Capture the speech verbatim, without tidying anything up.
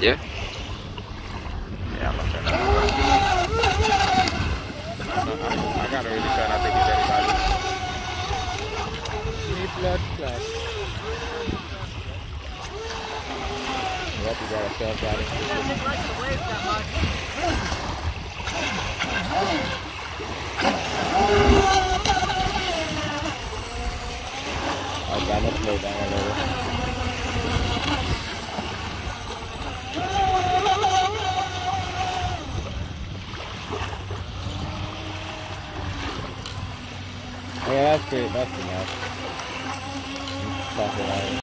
Yeah. Yeah, I'm not saying that. No, I, I gotta really try not to get anybody. Need blood clot. Yep, you got a self got it. I got no slow down a little. Yeah, that's great. That's enough. Stop it out.